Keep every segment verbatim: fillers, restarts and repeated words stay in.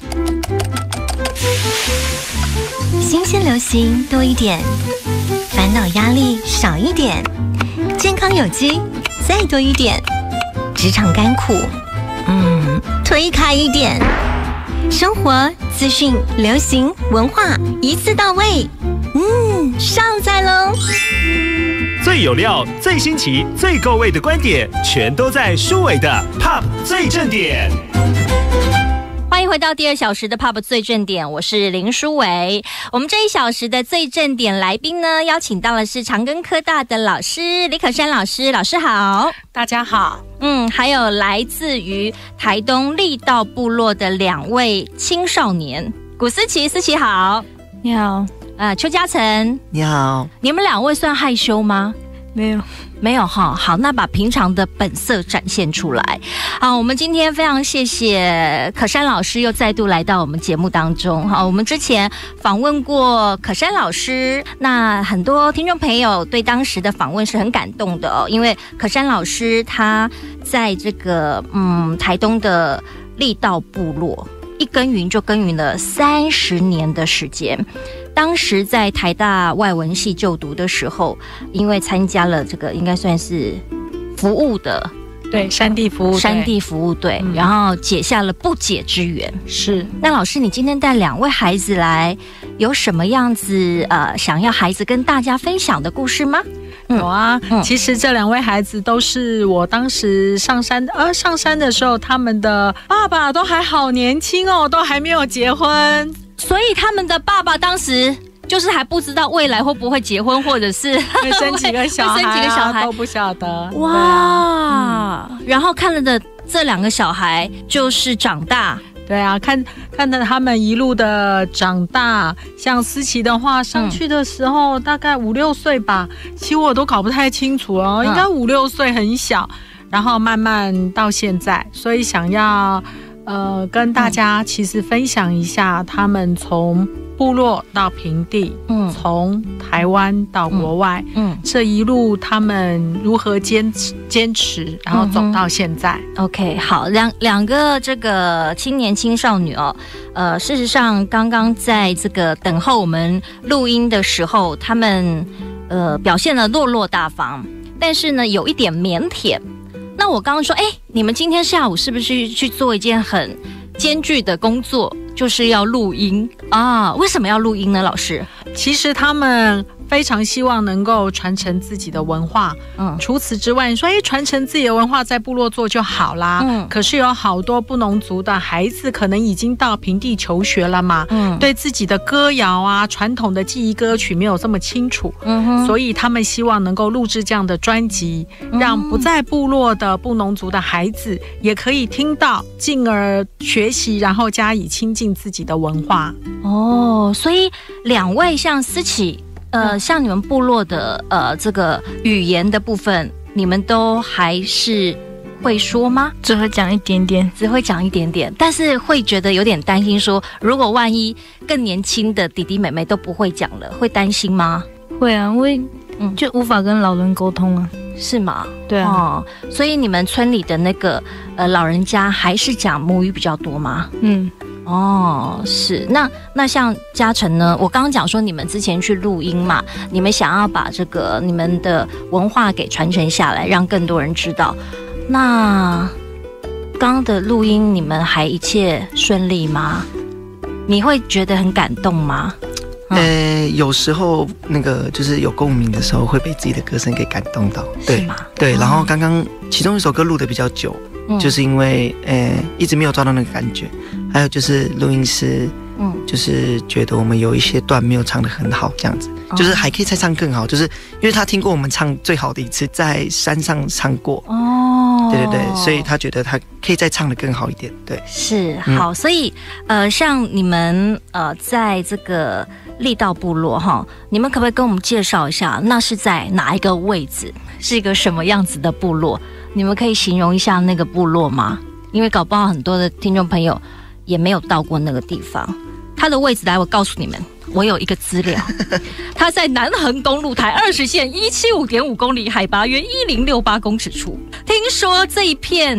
新鲜流行多一点，烦恼压力少一点，健康有机再多一点，职场甘苦，嗯，推开一点。生活资讯、流行文化一次到位，嗯，上载喽！ 最有料、最新奇、最够味的观点，全都在舒伟的 Pop 最正点。 欢迎回到第二小时的 Pop 最正点，我是林舒伟。我们这一小时的最正点来宾呢，邀请到的是长庚科大的老师李可珊老师，老师好， 大家好。 嗯，还有来自于台东力道部落的两位青少年，古思琪，思琪好， 你好。 呃，邱嘉诚， 你好。 你们两位算害羞吗？ 没有。 没有哈，好，那把平常的本色展现出来。好，我们今天非常谢谢可珊老师又再度来到我们节目当中。好，我们之前访问过可珊老师，那很多听众朋友对当时的访问是很感动的哦，因为可珊老师他在这个嗯台东的力道部落一耕耘就耕耘了三十年的时间。当时在台大外文系就读的时候，因为参加了这个应该算是服务的， 对，山地服务山地服务队，嗯、然后结下了不解之缘。 是， 那老师，你今天带两位孩子来，有什么样子呃想要孩子跟大家分享的故事吗？ 嗯、有啊、嗯，其实这两位孩子都是我当时上山呃上山的时候，他们的爸爸都还好年轻哦，都还没有结婚。 所以他们的爸爸当时就是还不知道未来会不会结婚，或者是会生几个小孩、啊， 生几个小孩都不晓得。 哇、啊嗯！然后看了的这两个小孩就是长大， 对啊，看看到他们一路的长大。像思琪的话，上去的时候、嗯、大概五六岁吧，其实我都搞不太清楚哦，嗯、应该五六岁很小，然后慢慢到现在，所以想要。呃，跟大家其实分享一下他们从部落到平地，嗯，从台湾到国外，嗯，嗯这一路他们如何坚持坚持，然后走到现在。 嗯、OK， 好，两两个这个青年青少女哦，呃，事实上刚刚在这个等候我们录音的时候，他们呃表现得落落大方，但是呢有一点腼腆。那我刚刚说，哎，你们今天下午是不是去做一件很艰巨的工作，就是要录音啊？为什么要录音呢，老师？ 其实他们非常希望能够传承自己的文化，嗯，除此之外，你说，哎，传承自己的文化在部落做就好啦，嗯，可是有好多布农族的孩子可能已经到平地求学了嘛，嗯，对自己的歌谣啊、传统的记忆歌曲没有这么清楚，嗯哼，所以他们希望能够录制这样的专辑，嗯、让不在部落的布农族的孩子也可以听到，进而学习，然后加以亲近自己的文化。 哦，所以两位像思琪。呃，像你们部落的呃这个语言的部分，你们都还是会说吗？ 只会讲一点点， 只会讲一点点，但是会觉得有点担心说，如果万一更年轻的弟弟妹妹都不会讲了，会担心吗？ 会啊，因为嗯就无法跟老人沟通啊， 是吗？ 对啊、 哦，所以你们村里的那个呃老人家还是讲母语比较多吗？ 嗯。 哦，是那那像嘉诚呢？我刚刚讲说你们之前去录音嘛，你们想要把这个你们的文化给传承下来，让更多人知道。那刚刚的录音你们还一切顺利吗？你会觉得很感动吗？ 嗯、呃，有时候那个就是有共鸣的时候，会被自己的歌声给感动到。对， 是吗？ 对。然后刚刚其中一首歌录得比较久。嗯、就是因为呃一直没有抓到那个感觉，还有就是录音师，嗯，就是觉得我们有一些段没有唱得很好，这样子，哦、就是还可以再唱更好，就是因为他听过我们唱最好的一次，在山上唱过，哦，对对对，所以他觉得他可以再唱得更好一点，对， 是好，嗯、所以呃像你们呃在这个力道部落哈，你们可不可以跟我们介绍一下，那是在哪一个位置，是一个什么样子的部落？你们可以形容一下那个部落吗？因为搞不好很多的听众朋友也没有到过那个地方。它的位置来，我告诉你们，我有一个资料，它在南横公路台二十线一七五点五公里，海拔约一零六八公尺处。听说这一片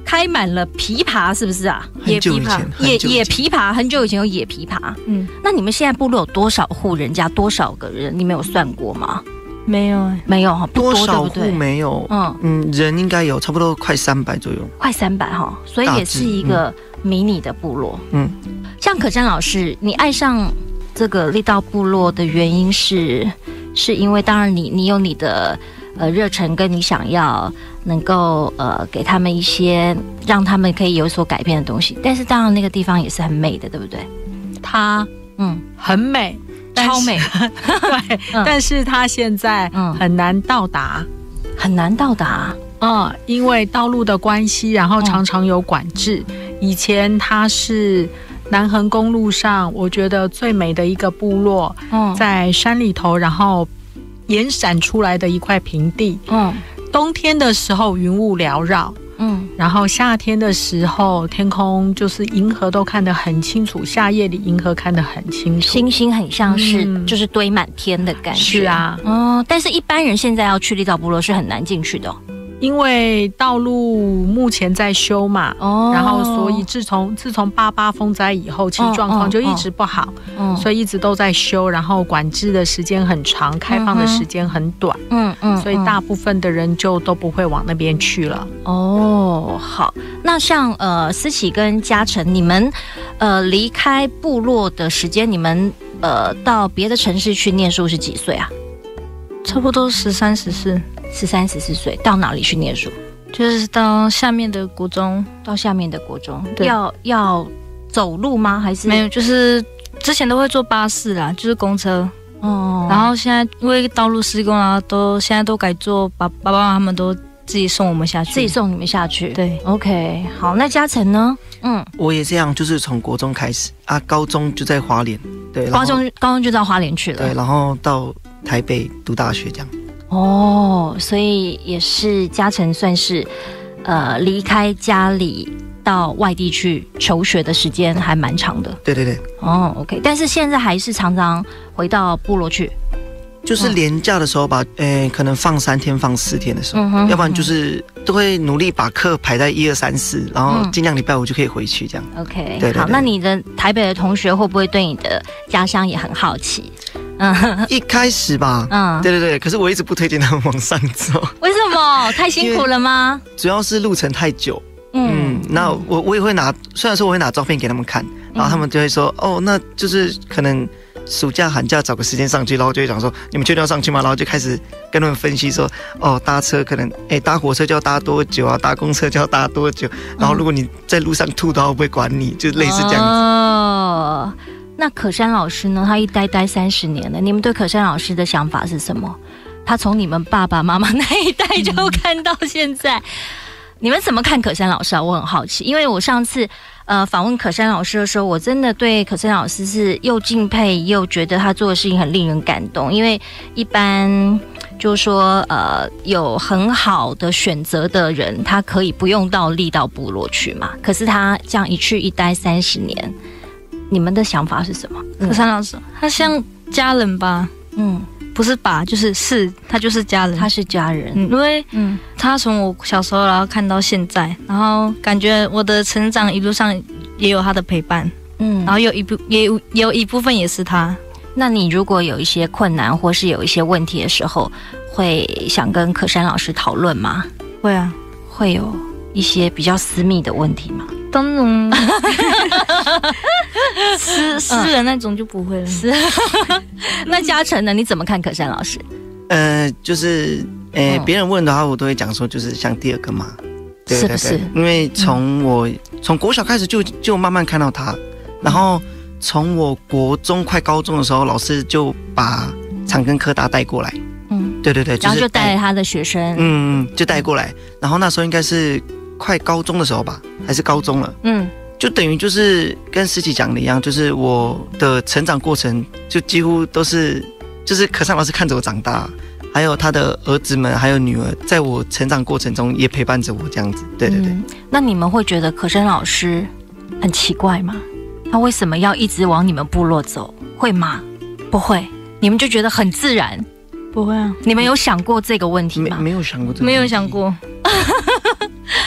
开满了琵琶，是不是啊？ 野琵琶， 野野琵琶，很久以前有野琵琶。嗯，那你们现在部落有多少户人家，多少个人？你们有算过吗？ 没有、欸， 没有哈， 多少户没有？嗯嗯，人应该有差不多快三百左右， 快三百哈，所以也是一个迷你的部落。嗯，像可珊老师，你爱上这个力道部落的原因是，是因为当然你你有你的呃热忱，跟你想要能够呃给他们一些让他们可以有所改变的东西，但是当然那个地方也是很美的，对不对？ 它嗯很美。 超美， 对，嗯、但是它现在很难到达， 嗯、很难到达， 嗯，因为道路的关系，然后常常有管制。嗯、以前它是南横公路上，我觉得最美的一个部落，嗯、在山里头，然后延展出来的一块平地，嗯，冬天的时候云雾缭绕。嗯，然后夏天的时候，天空就是银河都看得很清楚，夏夜里银河看得很清楚， 星星很像是、嗯、就是堆满天的感觉。 是啊， 哦，但是一般人现在要去力道部落是很难进去的、哦。 因为道路目前在修嘛，哦，然后所以自从自从八八风灾以后，其实状况就一直不好，嗯，所以一直都在修，然后管制的时间很长，开放的时间很短，嗯嗯，所以大部分的人就都不会往那边去了。 哦，好，那像呃思琪跟嘉诚，你们呃离开部落的时间，你们呃到别的城市去念书是几岁啊？ 差不多十三十四。 十三十四岁到哪里去念书？ 就是到下面的国中， 到下面的国中。要要走路吗？还是没有？就是之前都会坐巴士啦，就是公车。哦。然后现在因为道路施工啊，都现在都改坐，爸爸爸妈妈他们都自己送我们下去， 自己送你们下去。 对 ，OK， 好。那嘉诚呢？ 嗯，我也这样，就是从国中开始啊，高中就在花莲，对， 高中高中就到花莲去了， 对，然后到台北读大学这样。 哦，所以也是嘉诚算是，呃，离开家里到外地去求学的时间还蛮长的。 对对对。 哦 ，OK， 但是现在还是常常回到部落去。 就是连假的时候吧，诶、欸，可能放三天、放四天的时候，嗯、要不然就是都会努力把课排在一二三四，然后尽量礼拜五就可以回去这样。 OK， 对, 对, 对，好，那你的台北的同学会不会对你的家乡也很好奇？ 嗯，一开始吧，嗯，对对对，可是我一直不推荐他们往上走。 为什么？太辛苦了吗？ 主要是路程太久。嗯，嗯那我我也会拿，虽然说我会拿照片给他们看，然后他们就会说，嗯、哦，那就是可能暑假寒假找个时间上去，然后就会讲说，你们确定要上去吗？然后就开始跟他们分析说，哦，搭车可能，哎，搭火车就要搭多久啊？搭公车就要搭多久？然后如果你在路上吐的话，会不会管你？就类似这样子。 哦。那可珊老师呢？他一待待三十年了。你们对可珊老师的想法是什么？他从你们爸爸妈妈那一代就看到现在，嗯、你们怎么看可珊老师啊？我很好奇，因为我上次呃访问可珊老师的时候，我真的对可珊老师是又敬佩又觉得他做的事情很令人感动。因为一般就是说呃有很好的选择的人，他可以不用到力道部落去嘛，可是他这样一去一待三十年。你们的想法是什么？ 可珊老师，他像家人吧？嗯，不是吧，就是是，他就是家人， 他是家人。 嗯，因为嗯，他从我小时候然后看到现在，然后感觉我的成长一路上也有他的陪伴。嗯，然后有一部也有也有一部分也是他。 那你如果有一些困难或是有一些问题的时候，会想跟可珊老师讨论吗？ 会啊， 会有一些比较私密的问题吗？ 当然，私私人那种就不会了。是， 那嘉诚呢？你怎么看可珊老师？ 呃，就是呃，别、嗯、人问的话，我都会讲说，就是像第二个嘛，对对对，是不是？因为从我从、嗯、国小开始就就慢慢看到他，然后从我国中快高中的时候，老师就把长庚科大带过来。嗯，对对对， 然后就带他的学生， 嗯，就带过来。然后那时候应该是快高中的时候吧，还是高中了，嗯，就等于就是跟思琪讲的一样，就是我的成长过程就几乎都是，就是可珊老师看着我长大，还有他的儿子们还有女儿，在我成长过程中也陪伴着我这样子，对对对。嗯、 那你们会觉得可珊老师很奇怪吗？他为什么要一直往你们部落走？会吗？不会，你们就觉得很自然。 不会啊， 你们有想过这个问题吗？ 没, 没有想过这个问题， 没有想过。 因为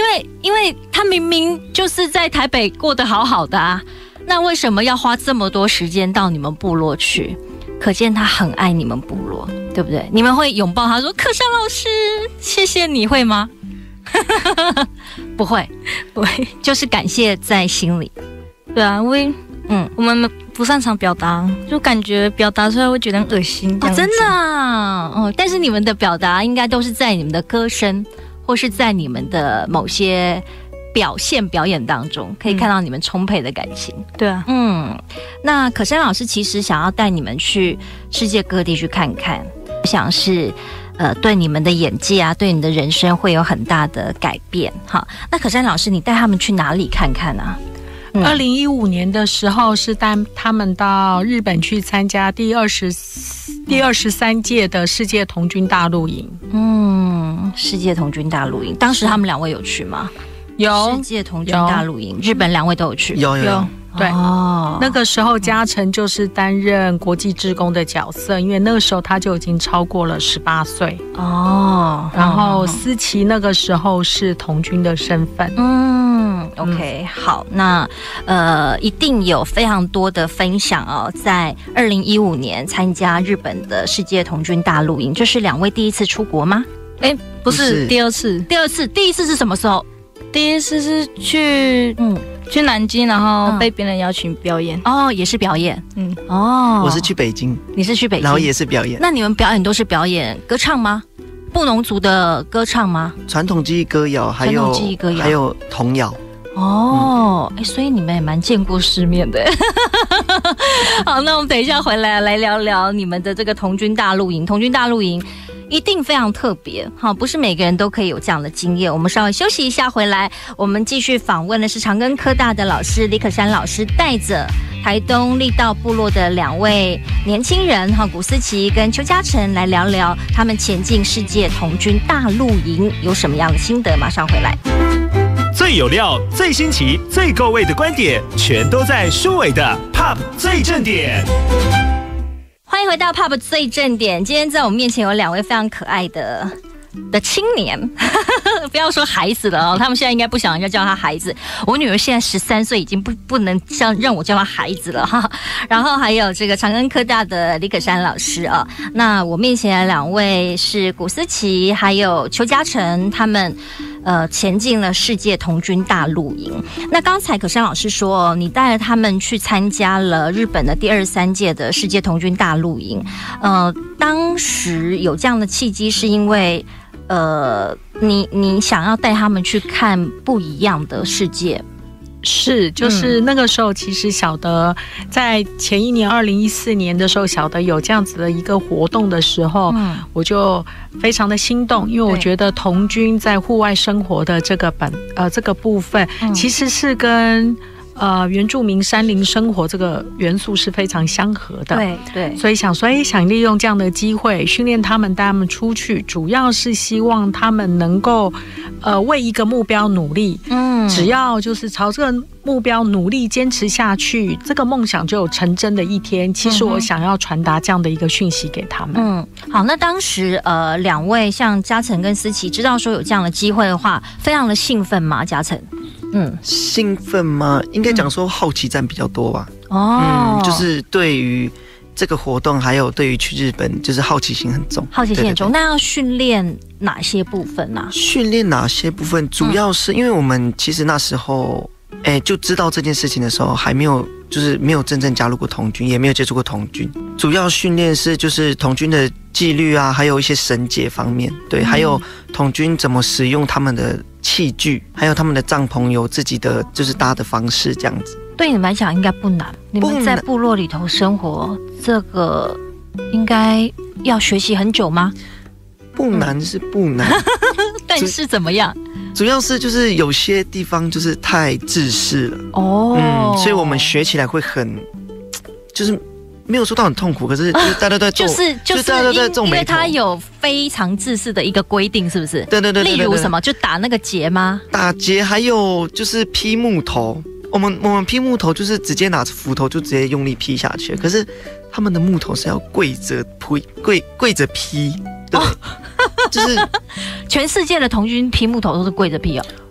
为因为他明明就是在台北过得好好的啊，那为什么要花这么多时间到你们部落去？可见他很爱你们部落，对不对？你们会拥抱他说：“可山老师，谢谢你，会吗？”不会， 不会， 就是感谢在心里。 对啊，因为嗯，我们不擅长表达，就感觉表达出来会觉得很恶心。 哦，真的啊，哦，但是你们的表达应该都是在你们的歌声，或是在你们的某些表现表演当中，可以看到你们充沛的感情。 嗯、对啊， 嗯，那可山老师其实想要带你们去世界各地去看看，我想是呃对你们的眼界啊，对你的人生会有很大的改变。好，那可山老师，你带他们去哪里看看啊？ 二零一五年的时候是带他们到日本去参加第二十第二十三届的世界童军大露营。 嗯，世界童军大露营，当时他们两位有去吗？ 有世界童军大露营，日本两位都有去。 有有有。 对， 哦， 那个时候嘉诚就是担任国际志工的角色，因为那个时候他就已经超过了十八岁哦。 然后思琪那个时候是童军的身份。 嗯 ，OK， 好，那呃，一定有非常多的分享哦，在二零一五年参加日本的世界童军大露营，这是两位第一次出国吗？ 哎，不是， 不是第二次， 第二次，第一次是什么时候？ 第一次是去嗯。去南京，然后被别人邀请表演。 哦，也是表演。 嗯， 哦， 我是去北京， 你是去北京， 然后也是表演。 那你们表演都是表演歌唱吗？布农族的歌唱吗？ 传统技艺歌谣，还有还有童谣。 哦，哎、嗯，所以你们也蛮见过世面的。好，那我们等一下回来来聊聊你们的这个童军大露营。童军大露营一定非常特别，好，不是每个人都可以有这样的经验。我们稍微休息一下，回来我们继续访问的是长庚科大的老师李可山老师，带着台东力道部落的两位年轻人哈，古思琪跟邱嘉诚来聊聊他们前进世界童军大露营有什么样的心得。马上回来。 最有料、最新奇、最够味的观点，全都在舒伟的 P O P 最正点。 欢迎回到 P O P 最正点。今天在我们面前有两位非常可爱的的青年，不要说孩子了哦，他们现在应该不想人家叫他孩子。我女儿现在十三岁，已经不不能像让我叫她孩子了哈。然后还有这个长庚科大的李可山老师啊，那我面前的两位是古思琪还有邱嘉诚，他们呃前进了世界童军大露营。那刚才可山老师说，你带着他们去参加了日本的第二十三届的世界童军大露营，呃，当时有这样的契机，是因为呃，你你想要带他们去看不一样的世界。 是，就是那个时候，其实晓得在前一年二零一四年的时候，晓得有这样子的一个活动的时候，嗯，我就非常的心动，因为我觉得童军在户外生活的这个本呃这个部分，嗯，其实是跟呃原住民山林生活这个元素是非常相合的。 对对， 所以想说，哎，想利用这样的机会训练他们，带他们出去，主要是希望他们能够呃为一个目标努力。嗯，只要就是朝这个目标努力坚持下去，这个梦想就有成真的一天。其实我想要传达这样的一个讯息给他们。 嗯，好，那当时呃两位像嘉诚跟思琪知道说有这样的机会的话，非常的兴奋吗？嘉诚？嗯， 兴奋吗？应该讲说好奇占比较多吧。 哦， 嗯，就是对于这个活动，还有对于去日本，就是好奇心很重。 好奇心很重，对对对。那要训练哪些部分呢？啊？ 训练哪些部分？主要是因为我们其实那时候，哎、欸，就知道这件事情的时候，还没有就是没有真正加入过童军，也没有接触过童军。主要训练是就是童军的纪律啊，还有一些绳结方面，对，嗯，还有童军怎么使用他们的器具，还有他们的帐篷有自己的就是搭的方式，这样子。 对你们来讲应该不难，你们在部落里头生活，这个应该要学习很久吗？ 不难是不难， 嗯、但是怎么样？ 主要是就是有些地方就是太制式了哦， 嗯，所以我们学起来会很，就是没有说到很痛苦，可是就是大家都在皱， 就是就是大家都在皱眉头， 因为它有非常制式的一个规定，是不是？ 对对 对, 对, 对, 对, 对， 例如什么？就打那个结吗？ 打结，还有就是劈木头。我们我们劈木头就是直接拿着斧头就直接用力劈下去，可是他们的木头是要跪着劈，跪跪着劈，对，哦、就是全世界的童军劈木头都是跪着劈哦。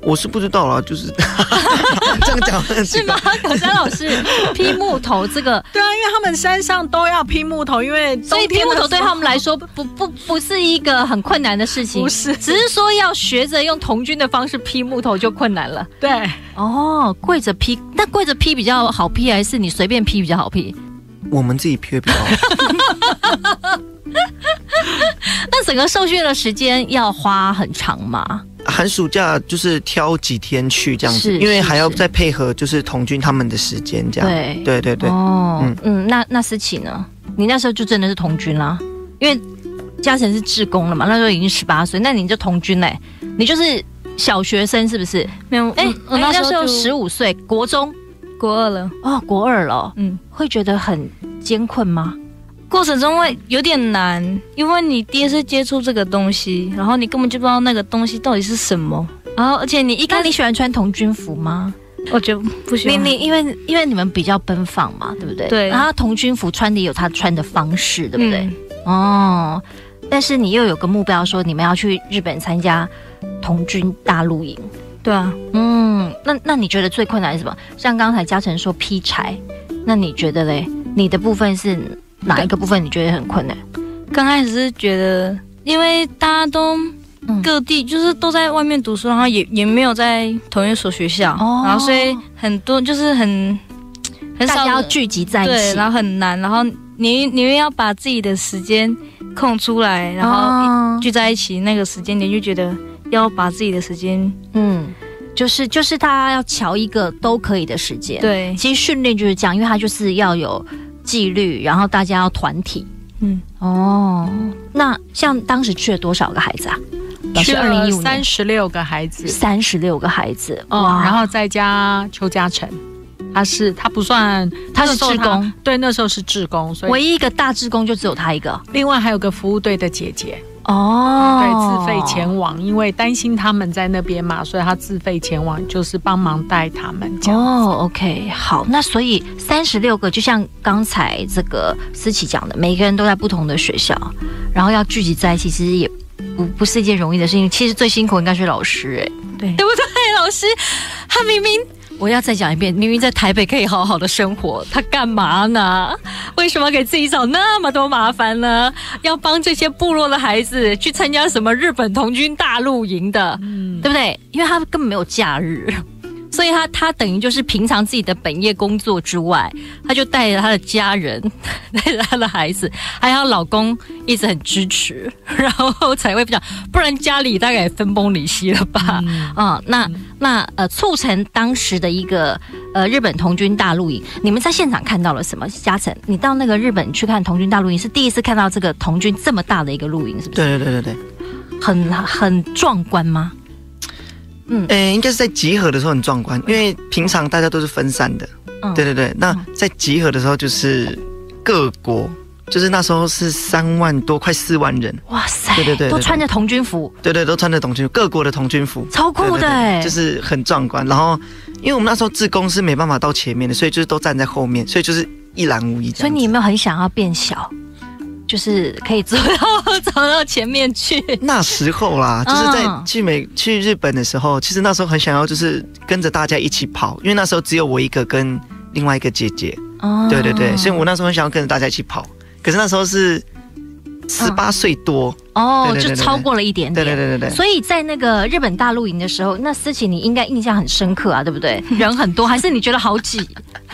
我是不知道啦，就是这样讲是吗？可山老师劈木头这个， 对啊，因为他们山上都要劈木头，因为所以劈木头对他们来说不不不是一个很困难的事情， 不是， 只是说要学着用童军的方式劈木头就困难了。 对， 哦，跪着劈，那跪着劈比较好劈，还是你随便劈比较好劈？ 我们自己劈会比较好。 那整个受训的时间要花很长吗？ 寒暑假就是挑几天去这样子，因为还要再配合就是童军他们的时间这样。 对对对对。 哦，嗯嗯，那那思琪呢？你那时候就真的是童军啦，因为嘉诚是志工了嘛，那时候已经十八岁，那你就童军嘞，你就是小学生是不是？ 没有， 哎、欸，我那时候十五五岁，国中， 国二了。 哦，国二了， 嗯， 会觉得很艰困吗？ 过程中会有点难，因为你第一次接触这个东西，然后你根本就不知道那个东西到底是什么，然后而且你一开始你喜欢穿童军服吗？ 我觉得不喜欢。 你你因为因为你们比较奔放嘛，对不对？ 对。 然后童军服穿的有他穿的方式，对不对？ 嗯、 哦，但是你又有个目标，说你们要去日本参加童军大露营。 对啊， 嗯，那那你觉得最困难是什么？像刚才嘉诚说劈柴，那你觉得嘞？你的部分是哪一个部分你觉得很困难？ 刚开始是觉得，因为大家都各地就是都在外面读书，然后也也没有在同一所学校，哦、然后所以很多就是很很少大家要聚集在一起， 对，然后很难，然后你你又要把自己的时间空出来，然后聚在一起，那个时间点就觉得要把自己的时间， 嗯。就是就是大家要瞧一个都可以的时间， 对， 其实训练就是这样，因为它就是要有纪律，然后大家要团体， 嗯， 哦，那像当时去了多少个孩子啊？ 去了三十六个孩子， 三十六个孩子， 哇、嗯！然后再加邱嘉诚，他是他不算， 他是志工， 对，那时候是志工，所以唯一一个大志工就只有他一个， 另外还有个服务队的姐姐。 哦， 对，自费前往，因为担心他们在那边嘛，所以他自费前往，就是帮忙带他们这样。 哦 ，OK， 好，那所以三十六个，就像刚才这个思琪讲的，每个人都在不同的学校，然后要聚集在一起，其实也不不是一件容易的事情。其实最辛苦应该是老师、欸，哎， 对， 对不对？老师他明明。我要再讲一遍，明明在台北可以好好的生活，他干嘛呢？为什么给自己找那么多麻烦呢？要帮这些部落的孩子去参加什么日本童军大露营的，嗯，对不对？因为他根本没有假日，所以他他等于就是平常自己的本业工作之外，他就带着他的家人，带着他的孩子，还有老公一直很支持，然后才会讲，不然家里大概也分崩离析了吧？嗯，啊、那。嗯那呃，促成当时的一个呃日本童军大露营，你们在现场看到了什么？嘉诚，你到那个日本去看童军大露营，是第一次看到这个童军这么大的一个露营，是不是？ 对对对对对， 很很壮观吗？ 嗯，诶，应该是在集合的时候很壮观，因为平常大家都是分散的。嗯，对对对，那在集合的时候就是各国。就是那时候是三万多，快四万人， 哇塞！ 对对 对, 对， 都穿着童军服， 对对，都穿着童军服，各国的童军服， 超酷的哎， 就是很壮观。然后，因为我们那时候志工是没办法到前面的，所以就是都站在后面，所以就是一览无遗。 所以你有没有很想要变小，就是可以走到走到前面去？ 那时候啦，就是在去美去日本的时候，其实那时候很想要就是跟着大家一起跑，因为那时候只有我一个跟另外一个姐姐，哦，对对对，所以我那时候很想要跟着大家一起跑。可是那时候是十八岁多、 嗯、哦，对对对对，就超过了一点点。 对对对对对。 所以在那个日本大露营的时候，那思琪你应该印象很深刻啊，对不对？人很多，还是你觉得好挤？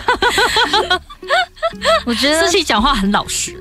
我觉得思琪讲话很老实。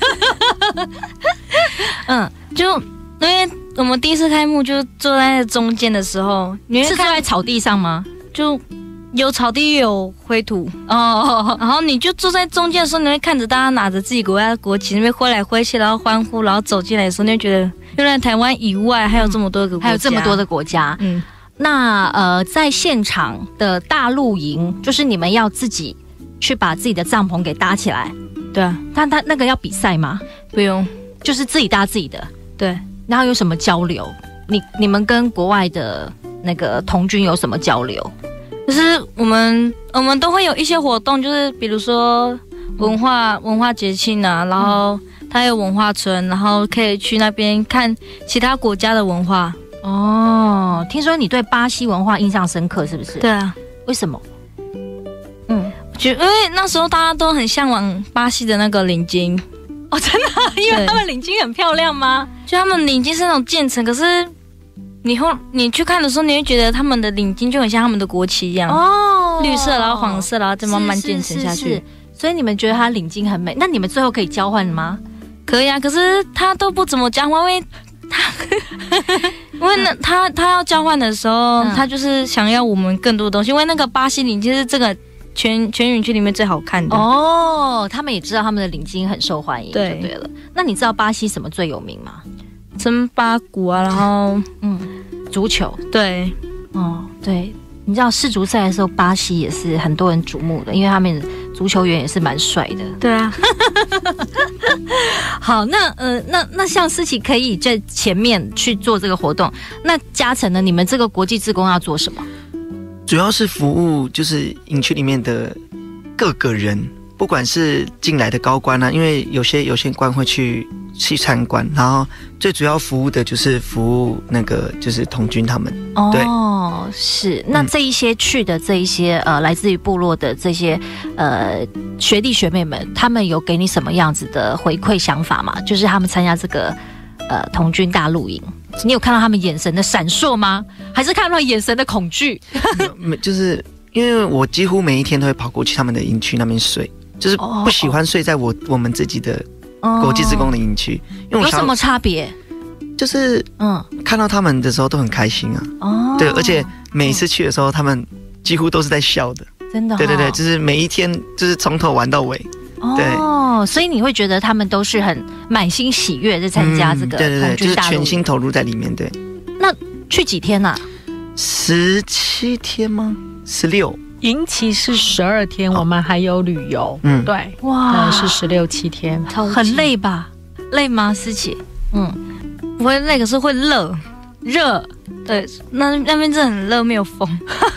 嗯，就因为我们第一次开幕就坐在中间的时候，你是坐在草地上吗？ 就。有草地有灰土哦，然后你就坐在中间的时候，你会看着大家拿着自己国家的国旗那边挥来挥去，然后欢呼，然后走进来的时候，你会觉得原来台湾以外还有这么多个国家， 还有这么多的国家。嗯，那呃，在现场的大露营，就是你们要自己去把自己的帐篷给搭起来。 对啊， 但他那个要比赛吗？ 不用， 就是自己搭自己的。 对， 然后有什么交流？你你们跟国外的那个童军有什么交流？ 就是我们我们都会有一些活动，就是比如说文化文化节庆啊，然后它有文化村，然后可以去那边看其他国家的文化。 哦，听说你对巴西文化印象深刻，是不是？ 对啊， 为什么？ 嗯，就因为那时候大家都很向往巴西的那个领巾。 哦，真的、啊？因为他们领巾很漂亮吗？ 就他们领巾是那种渐层，可是你后你去看的时候，你会觉得他们的领巾就很像他们的国旗一样，哦，绿色，然后黄色，然后再慢慢渐层下去。是是是是， 所以你们觉得他领巾很美？那你们最后可以交换吗？ 可以啊，可是他都不怎么交换，因为他因为呢，他他要交换的时候，嗯、他就是想要我们更多的东西，因为那个巴西领巾是这个。全全园区里面最好看的哦，他们也知道他们的领巾很受欢迎， 对就对了。那你知道巴西什么最有名吗？ 森巴鼓啊，然后嗯，足球， 对， 哦对，你知道世足赛的时候，巴西也是很多人瞩目的，因为他们足球员也是蛮帅的。 对啊， 好，那呃，那那像思琪可以在前面去做这个活动，那嘉诚呢？你们这个国际志工要做什么？ 主要是服务，就是营区里面的各个人，不管是进来的高官啊，因为有些有些官会去去参观，然后最主要服务的就是服务那个就是童军他们。 哦，是。那这一些去的这一些呃来自于部落的这些呃学弟学妹们，他们有给你什么样子的回馈想法吗？就是他们参加这个呃童军大露营。你有看到他们眼神的闪烁吗？还是看到眼神的恐惧？ 就是因为我几乎每一天都会跑过去他们的营区那边睡，就是不喜欢睡在我我们自己的国际志工的营区。因为我有什么差别？ 就是嗯，看到他们的时候都很开心啊。哦，对，而且每一次去的时候，他们几乎都是在笑的。 真的、哦？ 对对对，就是每一天就是从头玩到尾。 哦，所以你会觉得他们都是很满心喜悦在参加这个童军大露营， 对对对，就是全心投入在里面。对， 那去几天啊？ 十七天吗？十六。 营期是十二天，我们还有旅游。嗯，对，哇，是十六七天， 很累吧？累吗，思琪？嗯， 不会累，可是会热， 热。 对，那那边真的很热，没有风。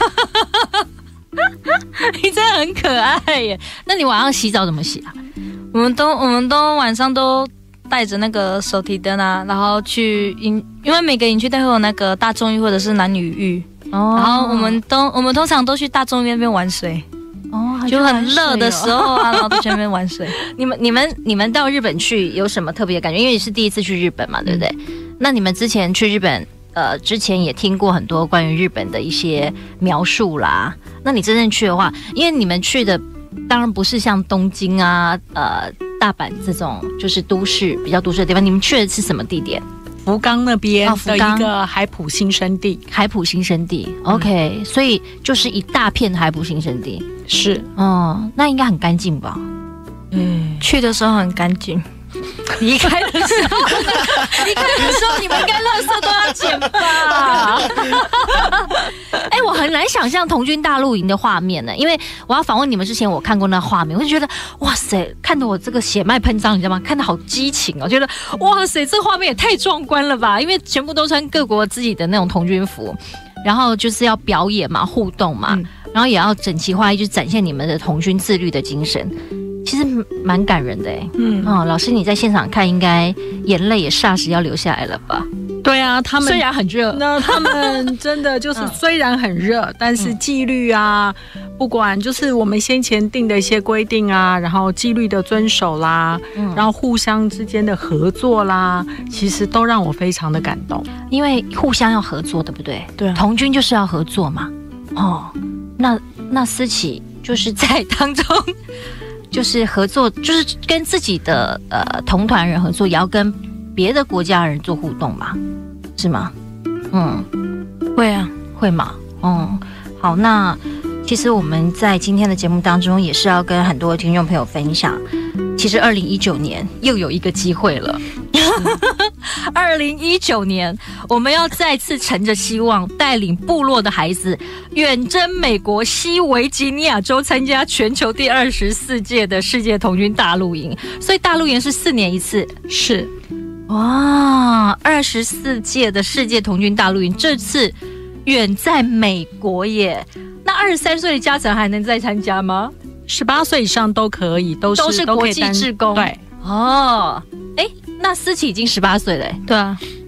你真的很可爱耶！那你晚上洗澡怎么洗啊？ 我们都我们都晚上都带着那个手提灯啊，然后去营，因为每个营区都会有那个大众浴或者是男女浴，哦，然后我们都我们通常都去大众浴那边玩水， 哦， 就很热的时候啊，然后都去那边玩水。 你们你们你们到日本去有什么特别的感觉？因为你是第一次去日本嘛，对不对？嗯、那你们之前去日本，呃，之前也听过很多关于日本的一些描述啦。那你真正去的话，因为你们去的当然不是像东京啊、呃大阪这种就是都市比较都市的地方，你们去的是什么地点？ 福冈那边的一个海埔新生地。 哦、海埔新生地 ，OK，、嗯、所以就是一大片海埔新生地。 是， 哦，那应该很干净吧？ 嗯，去的时候很干净。 离开的时候，离开的时候，你们应该垃圾都要捡吧？哎、欸，我很难想象童军大露营的画面呢，因为我要访问你们之前，我看过那画面，我就觉得哇塞，看得我这个血脉喷张，你知道吗？看得好激情哦，觉得哇塞，这画面也太壮观了吧！因为全部都穿各国自己的那种童军服，然后就是要表演嘛，互动嘛，嗯、然后也要整齐划一，就展现你们的童军自律的精神。其实蛮感人的哎，嗯哦，老师你在现场看，应该眼泪也霎时要流下来了吧？ 对啊，他们虽然很热， 那他们真的就是虽然很热，嗯、但是纪律啊，不管就是我们先前定的一些规定啊，然后纪律的遵守啦，嗯、然后互相之间的合作啦，其实都让我非常的感动， 因为互相要合作，对不对？ 对、啊， 童军就是要合作嘛。哦，那那思琪就是在当中。就是合作，就是跟自己的呃同团人合作，也要跟别的国家人做互动嘛，是吗？嗯， 会啊， 会嘛。嗯，好，那其实我们在今天的节目当中，也是要跟很多听众朋友分享，其实二零一九年又有一个机会了。二零一九年，我们要再次乘着希望，带领部落的孩子远征美国西维吉尼亚州，参加全球第二十四届的世界童军大露营。所以大露营是四年一次， 是哇，二十四届的世界童军大露营，这次远在美国耶。那二十三岁的嘉诚还能再参加吗？ 十八岁以上都可以，都是都是国际志工。 对， 哦，哎。那思琪已经十八岁了， 对啊，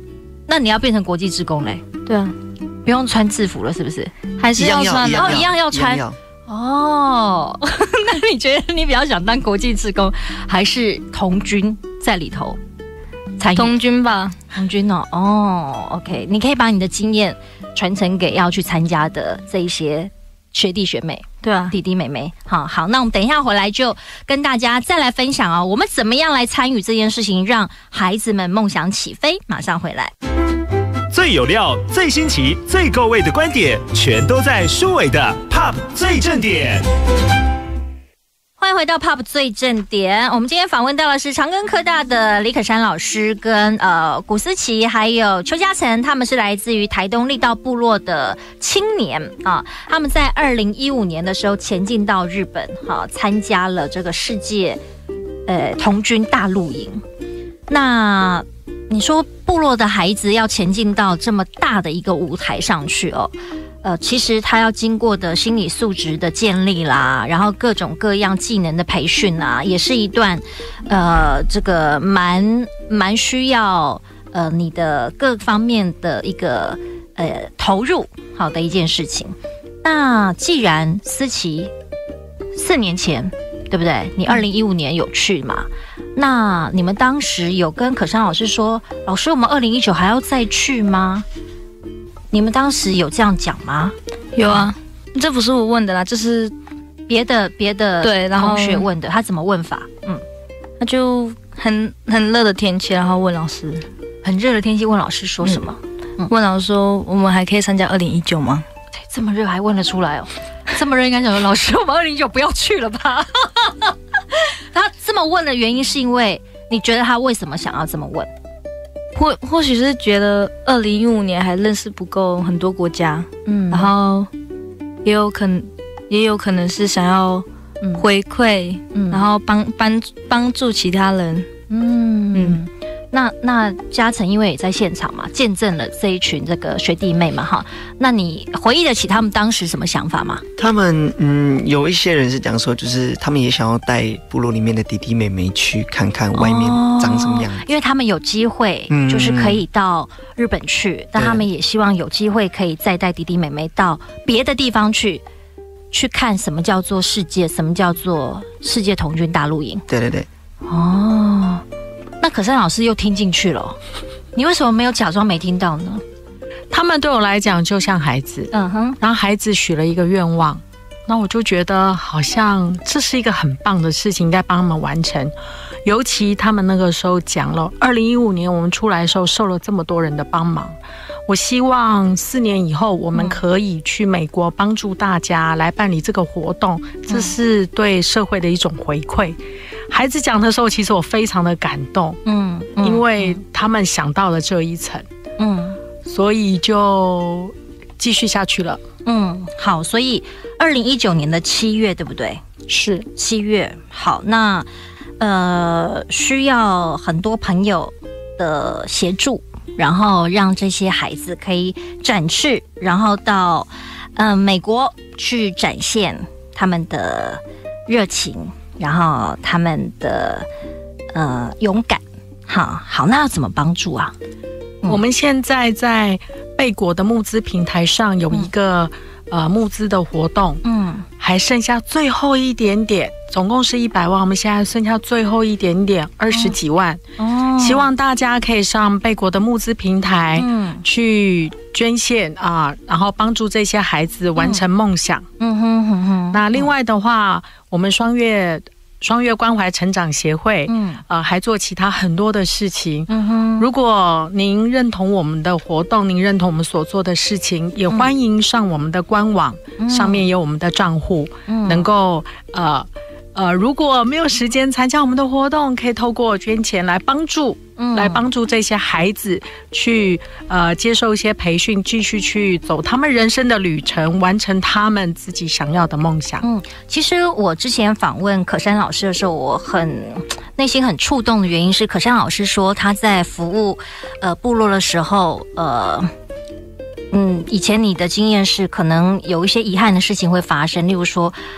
那你要变成国际志工嘞？ 对啊， 不用穿制服了，是不是？ 还是要穿的？哦，一样要穿。哦，那你觉得你比较想当国际志工，还是童军在里头参与？ 童军吧， 童军哦。哦 ，OK， 你可以把你的经验传承给要去参加的这一些学弟学妹。 对啊， 弟弟妹妹，好好，那我们等一下回来就跟大家再来分享哦，我们怎么样来参与这件事情，让孩子们梦想起飞。马上回来。 最有料、最新奇、最够味的观点，全都在舒伟的 Pop 最正点。 欢迎回到 Pop 最正点。我们今天访问到的是长庚科大的李可珊老师跟呃古思琪还有邱嘉诚，他们是来自于台东力道部落的青年啊。他们在二零一五年的时候前进到日本，哈、啊，参加了这个世界呃童军大露营。那你说部落的孩子要前进到这么大的一个舞台上去哦，呃，其实他要经过的心理素质的建立啦，然后各种各样技能的培训啊，也是一段呃这个蛮蛮需要呃你的各方面的一个呃投入好的一件事情。那既然思琪四年前对不对？你二零一五年有去嘛？那你们当时有跟可珊老师说，老师，我们二零一九还要再去吗？你们当时有这样讲吗？ 有啊，这不是我问的啦，这是别的别的对同学问的。他怎么问法？嗯， 他就很很热的天气，然后问老师， 很热的天气问老师说什么？ 嗯嗯、问老师说，我们还可以参加二零一九吗？ 这么热还问得出来哦？这么热应该讲说，老师，我们二零一九不要去了吧？他这么问的原因是因为你觉得他为什么想要这么问？ 或或许是觉得二零一五年还认识不够很多国家，嗯，然后也有可能也有可能是想要回馈，嗯，然后帮帮帮助其他人，嗯嗯。那那嘉诚因为也在现场嘛，见证了这一群这个学弟妹嘛，哈。那你回忆得起他们当时什么想法吗？ 他们嗯，有一些人是讲说，就是他们也想要带部落里面的弟弟妹妹去看看外面长什么样子， 哦、因为他们有机会，就是可以到日本去，嗯、但他们也希望有机会可以再带弟弟妹妹到别的地方去，去看什么叫做世界，什么叫做世界童军大露营。 对对对。 哦。那可珊老师又听进去了，你为什么没有假装没听到呢？ 他们对我来讲就像孩子，嗯哼，然后孩子许了一个愿望，那我就觉得好像这是一个很棒的事情，应该帮他们完成。尤其他们那个时候讲了，二零一五年我们出来的时候受了这么多人的帮忙，我希望四年以后我们可以去美国帮助大家来办理这个活动，这是对社会的一种回馈。孩子讲的时候，其实我非常的感动，嗯，嗯因为他们想到了这一层，嗯，所以就继续下去了。 嗯，好，所以二零一九年的七月，对不对？ 是七月。好，那呃，需要很多朋友的协助，然后让这些孩子可以展翅，然后到呃美国去展现他们的热情。然后他们的呃勇敢，好好，那要怎么帮助啊？ 嗯、我们现在在贝果的募资平台上有一个、嗯、呃募资的活动，嗯，还剩下最后一点点，总共是一百万，我们现在剩下最后一点点，二十几万。哦，希望大家可以上贝果的募资平台，嗯，去捐献啊，然后帮助这些孩子完成梦想。嗯哼哼哼。那另外的话，我们双月双月关怀成长协会，嗯，呃，还做其他很多的事情。嗯哼。如果您认同我们的活动，您认同我们所做的事情，也欢迎上我们的官网，嗯、上面有我们的账户，嗯、能够呃。呃，如果没有时间参加我们的活动，可以透过捐钱来帮助，嗯，来帮助这些孩子去呃接受一些培训，继续去走他们人生的旅程，完成他们自己想要的梦想。 嗯，其实我之前访问可珊老师的时候，我很内心很触动的原因是，可珊老师说他在服务呃部落的时候，呃。嗯，以前你的经验是可能有一些遗憾的事情会发生，例如说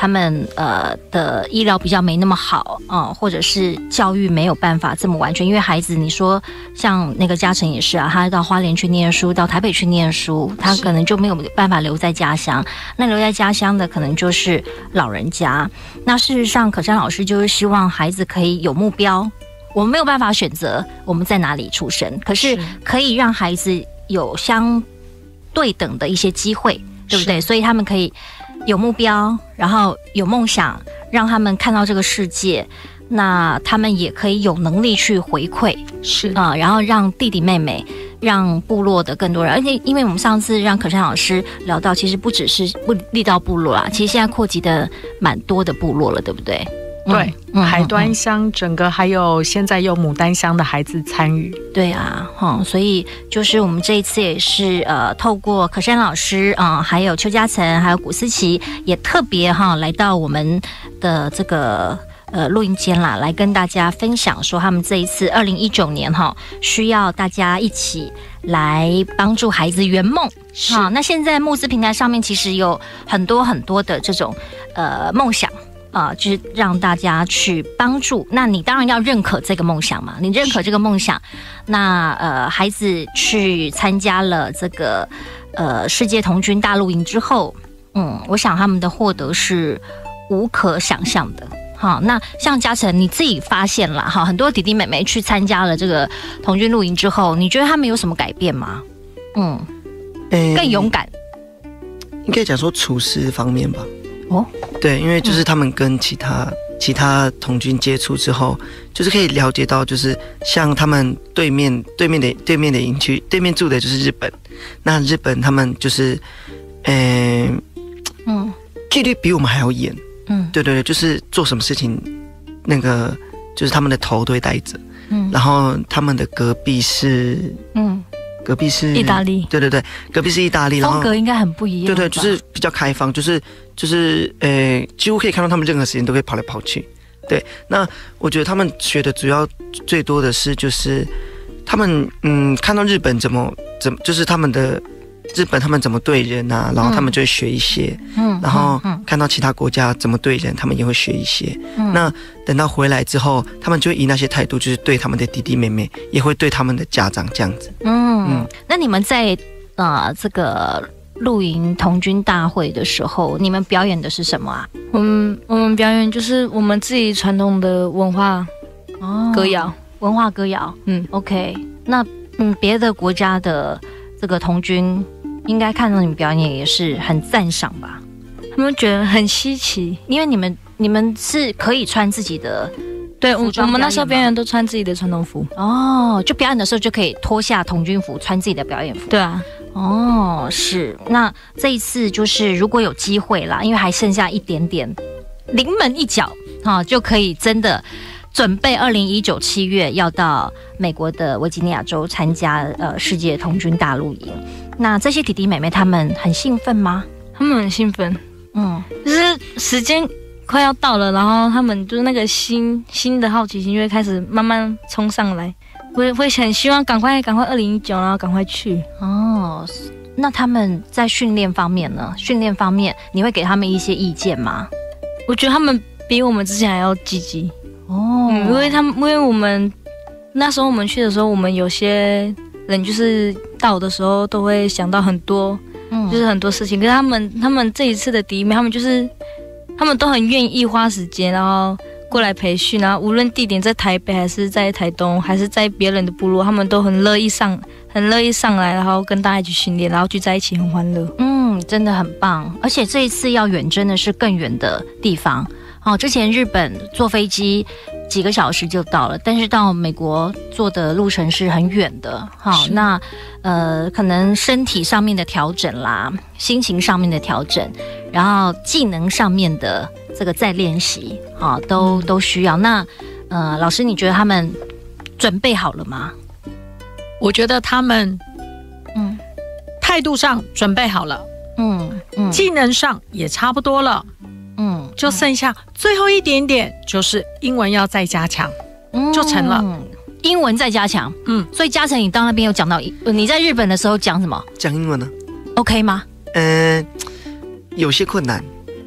他们呃的医疗比较没那么好啊、呃，或者是教育没有办法这么完全，因为孩子你说像那个嘉诚也是啊，他到花莲去念书，到台北去念书，他可能就没有办法留在家乡。那留在家乡的可能就是老人家。那事实上，可珊老师就是希望孩子可以有目标。我们没有办法选择我们在哪里出生，可是可以让孩子有相对等的一些机会，对不对？所以他们可以有目标，然后有梦想，让他们看到这个世界，那他们也可以有能力去回馈， 是啊、呃，然后让弟弟妹妹，让部落的更多人，而且因为我们上次让可珊老师聊到，其实不只是不力道部落啦，其实现在扩及的蛮多的部落了，对不对？ 对，嗯、海端乡整个还有现在有牡丹乡的孩子参与。 对啊，嗯，所以就是我们这一次也是呃，透过可珊老师啊、呃，还有邱嘉诚，还有古思琪，也特别哈、呃、来到我们的这个呃录音间啦，来跟大家分享说他们这一次二零一九年哈、呃，需要大家一起来帮助孩子圆梦。好，那现在募资平台上面其实有很多很多的这种呃梦想。啊、呃，就是让大家去帮助。那你当然要认可这个梦想嘛，你认可这个梦想，那呃，孩子去参加了这个呃世界童军大陆营之后，嗯，我想他们的获得是无可想象的。好，那像嘉诚你自己发现了哈，很多弟弟妹妹去参加了这个童军露营之后，你觉得他们有什么改变吗？嗯，欸、更勇敢， 应该讲说处事方面吧。 哦， 对，因为就是他们跟其他、嗯、其他童军接触之后，就是可以了解到，就是像他们对面对面的对面的营区，对面住的就是日本，那日本他们就是，呃，嗯，纪律比我们还要严，嗯，对对对，就是做什么事情，那个就是他们的头都会带着，嗯，然后他们的隔壁是，嗯。隔壁是意大利， 对对对，隔壁是意大利，然后风格应该很不一样。 对对，就是比较开放，就是就是呃，几乎可以看到他们任何时间都会跑来跑去。对，那我觉得他们学的主要最多的是就是他们嗯，看到日本怎么怎么，就是他们的日本他们怎么对人啊，然后他们就会学一些，嗯，然后看到其他国家怎么对人，他们也会学一些。嗯，那等到回来之后，他们就会以那些态度，就是对他们的弟弟妹妹，也会对他们的家长这样子。 嗯，嗯那你们在呃这个露营童军大会的时候，你们表演的是什么啊？ 我们我们表演就是我们自己传统的文化歌谣，哦、 文化歌谣。嗯 ，OK， 那嗯别的国家的这个童军应该看到你们表演也是很赞赏吧？ 他们觉得很稀奇， 因为你们你们是可以穿自己的。 对，我我们那时候表演都穿自己的传统服哦，就表演的时候就可以脱下童军服，穿自己的表演服。 对啊， 哦，是。那这一次就是如果有机会啦，因为还剩下一点点，临门一脚啊，就可以真的准备二零一九七月要到美国的维吉尼亚州参加呃世界童军大露营。那这些弟弟妹妹他们很兴奋吗？ 他们很兴奋，嗯，就是时间快要到了，然后他们就是那个新新的好奇心就会开始慢慢冲上来，会会很希望赶快赶快二零一九，然后赶快去。 哦，那他们在训练方面呢？训练方面你会给他们一些意见吗？ 我觉得他们比我们之前还要积极哦、嗯，因为他们因为我们那时候我们去的时候，我们有些人就是到的时候都会想到很多，嗯，就是很多事情。可是他们他们这一次的弟妹，他们就是。他们都很愿意花时间，然后过来培训，然后无论地点在台北还是在台东，还是在别人的部落，他们都很乐意上，很乐意上来，然后跟大家一起训练，然后聚在一起很欢乐。 嗯，真的很棒。而且这一次要远征的是更远的地方。哦，之前日本坐飞机几个小时就到了，但是到美国坐的路程是很远的。好，那呃，可能身体上面的调整啦，心情上面的调整，然后技能上面的这个再练习，啊，都都需要。那呃，老师，你觉得他们准备好了吗？ 我觉得他们，嗯，态度上准备好了，嗯嗯，技能上也差不多了。嗯，就剩下最后一点点，就是英文要再加强，嗯、就成了。 英文再加强，嗯，所以嘉诚，你到那边有讲到，你在日本的时候讲什么？ 讲英文呢 ？OK 吗？ 嗯、呃，有些困难，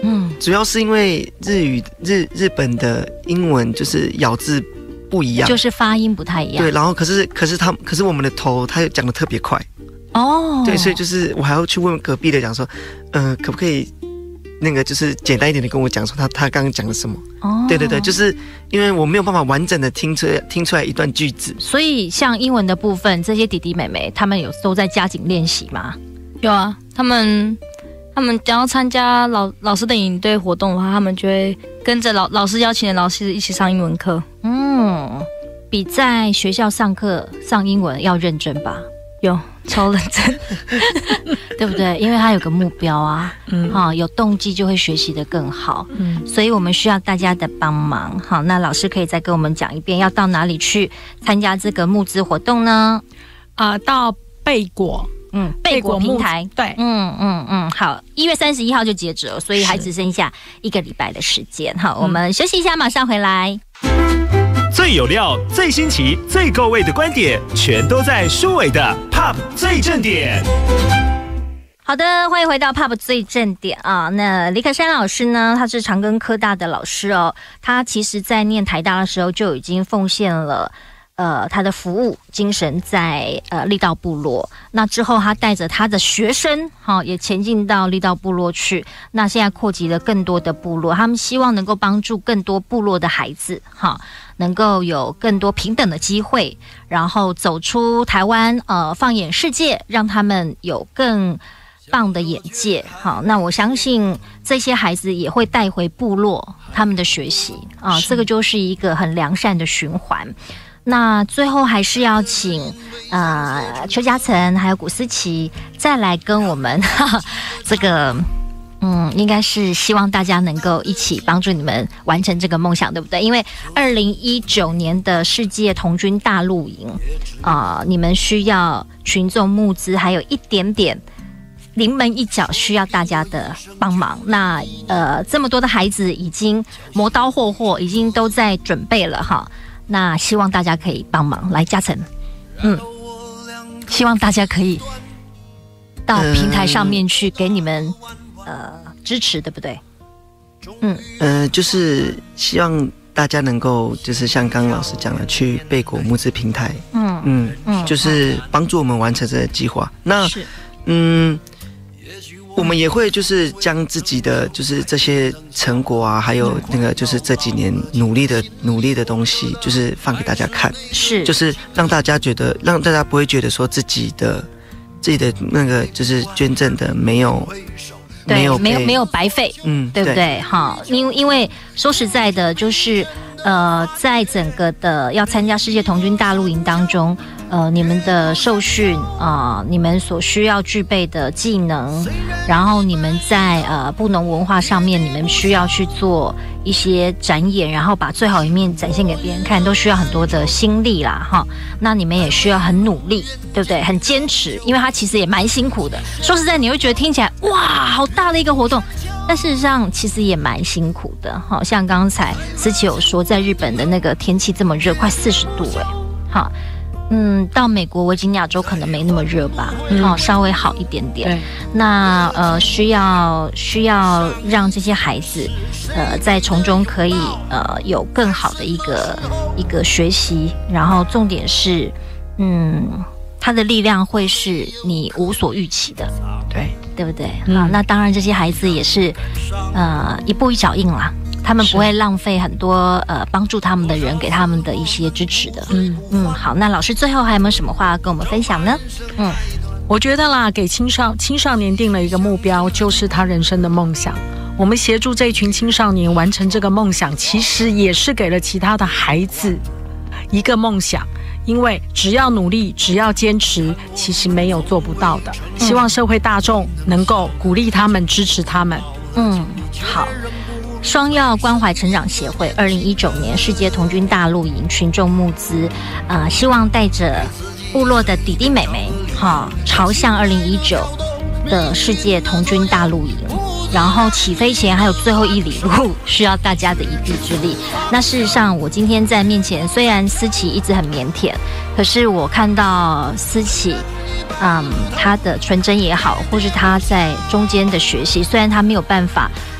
嗯，主要是因为日语日日本的英文就是咬字不一样， 就是发音不太一样。 对，然后可是可是他可是我们的头他讲的特别快哦，对，所以就是我还要去问隔壁的讲说，呃，可不可以那个就是简单一点的跟我讲说他他刚刚讲了什么？哦，对对对，就是因为我没有办法完整的听出听出来一段句子， 所以像英文的部分，这些弟弟妹妹他们有都在加紧练习吗？ 有啊，他们他们只要参加老老师的营队活动的话，他们就会跟着老老师邀请的老师一起上英文课。嗯， 比在学校上课上英文要认真吧？ 有，超认真， 对不对？因为他有个目标啊，嗯，哈，有动机就会学习得更好，嗯，所以我们需要大家的帮忙。好，那老师可以再跟我们讲一遍，要到哪里去参加这个募资活动呢？ 啊、呃，到贝果。 嗯，贝果平台， 对， 嗯嗯嗯，好，一月三十一号就截止了，所以还只剩下一个礼拜的时间。好，我们休息一下，马上回来。 最有料、最新奇、最够味的观点，全都在舒伟的 P O P 最正点。 好的，欢迎回到 P O P 最正点啊。那李可珊老师呢，他是长庚科大的老师哦，他其实在念台大的时候就已经奉献了。呃，他的服务精神在呃力道部落，那之后他带着他的学生，哈、哦，也前进到力道部落去。那现在扩及了更多的部落，他们希望能够帮助更多部落的孩子，哈、哦，能够有更多平等的机会，然后走出台湾，呃，放眼世界，让他们有更棒的眼界。好，那我相信这些孩子也会带回部落他们的学习啊，这个就是一个很良善的循环。那最后还是要请呃邱嘉诚还有古思琪再来跟我们哈哈这个嗯，应该是希望大家能够一起帮助你们完成这个梦想，对不对？因为二零一九年的世界童军大露营啊、呃，你们需要群众募资，还有一点点临门一脚需要大家的帮忙。那呃，这么多的孩子已经磨刀霍霍，已经都在准备了哈。那希望大家可以帮忙来嘉诚，嗯，希望大家可以到平台上面去给你们、呃支持，对不对？ 嗯，呃，就是希望大家能够就是像刚刚老师讲的，去贝果募资平台，嗯嗯嗯，就是帮助我们完成这个计划。那嗯。我们也会就是将自己的就是这些成果啊，还有那个就是这几年努力的努力的东西，就是放给大家看， 是， 就是让大家觉得，让大家不会觉得说自己的自己的那个就是捐赠的没有没有没有没有白费， 嗯， 对不对？哈，因因为说实在的，就是呃，在整个的要参加世界童军大露营当中。呃，你们的受训啊、呃，你们所需要具备的技能，然后你们在呃布农文化上面，你们需要去做一些展演，然后把最好一面展现给别人看，都需要很多的心力啦，哈。那你们也需要很努力，对不对？很坚持，因为它其实也蛮辛苦的。说实在，你会觉得听起来哇，好大的一个活动，但事实上其实也蛮辛苦的。好像刚才思琪有说，在日本的那个天气这么热，快四十度哎，好。嗯，到美国维吉尼亚州可能没那么热吧，嗯、哦，稍微好一点点。那呃，需要需要让这些孩子，呃，在从中可以呃有更好的一个一个学习，然后重点是，嗯，他的力量会是你无所预期的， 对对不对？嗯、啊，那当然这些孩子也是呃一步一脚印啦。他们不会浪费很多呃帮助他们的人给他们的一些支持的。嗯嗯，好，那老师最后还有没有什么话跟我们分享呢？嗯， 我觉得啦，给青少青少年定了一个目标，就是他人生的梦想。我们协助这一群青少年完成这个梦想，其实也是给了其他的孩子一个梦想。因为只要努力，只要坚持，其实没有做不到的。希望社会大众能够鼓励他们，支持他们。 嗯，好。双药关怀成长协会二零一九年世界童军大露营群众募资，呃，希望带着部落的弟弟妹妹，哈、哦，朝向二零一九的世界童军大露营。然后起飞前还有最后一里路，需要大家的一臂之力。那事实上，我今天在面前，虽然思琪一直很腼腆，可是我看到思琪。嗯，他的纯真也好，或是他在中间的学习，虽然他没有办法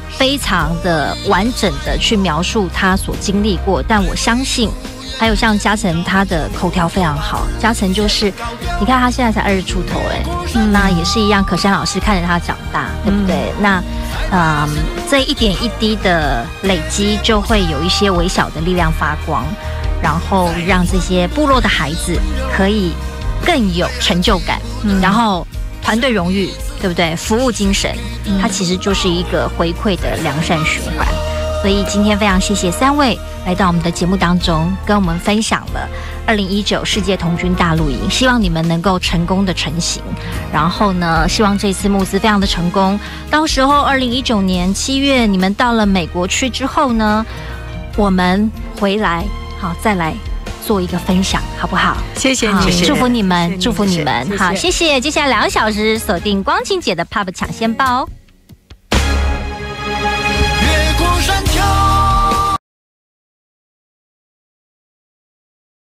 非常的完整的去描述他所经历过，但我相信。还有像嘉诚，他的口条非常好。嘉诚就是，你看他现在才二十出头，哎、嗯，那也是一样。可山老师看着他长大，对不对？嗯、那，嗯，这一点一滴的累积，就会有一些微小的力量发光，然后让这些部落的孩子可以更有成就感，嗯、然后团队荣誉，对不对？服务精神，嗯、它其实就是一个回馈的良善循环。所以今天非常谢谢三位来到我们的节目当中，跟我们分享了二零一九世界童军大露营，希望你们能够成功的成行。然后呢，希望这次募资非常的成功。到时候二零一九年七月你们到了美国去之后呢，我们回来好再来做一个分享，好不好？ 谢谢你， 祝福你们，谢谢祝福你们。 谢谢好，谢谢。接下来两个小时锁定光晴姐的 Pop 抢先报。 越过山丘。